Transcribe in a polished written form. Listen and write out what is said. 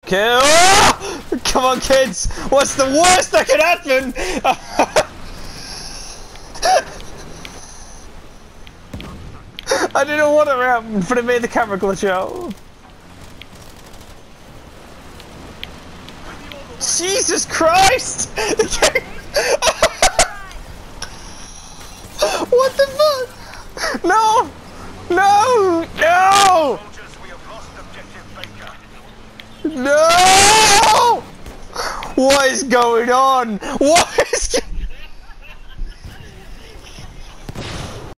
Okay. Oh! Come on, kids. What's the worst that could happen? I didn't know what it happened, but it made the camera glitch out. Jesus Christ! What the fuck? No! No! No! No! What is going on? What is